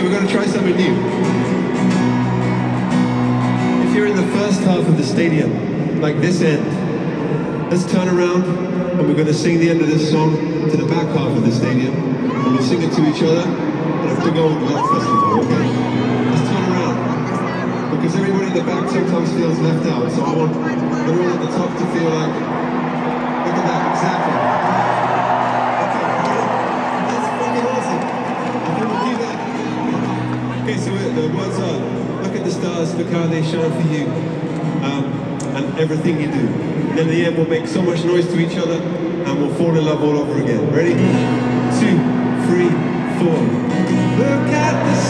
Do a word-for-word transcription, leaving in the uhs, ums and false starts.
we're going to try something new. If you're in the first half of the stadium, like this end, let's turn around and we're going to sing the end of this song to the back half of the stadium. And we'll sing it to each other at a big old rock festival, okay? Let's turn around. Because everybody in the back sometimes feels left out, so I want everyone at the top to feel like, look at that, exactly. Okay, that's fucking awesome. Okay, we'll do that. Okay, so the words are, look at the stars, look how they shine for you, um, and everything you do. And in the end, we'll make so much noise to each other, and we'll fall in love all over again. Ready? Two, three, four. Look at the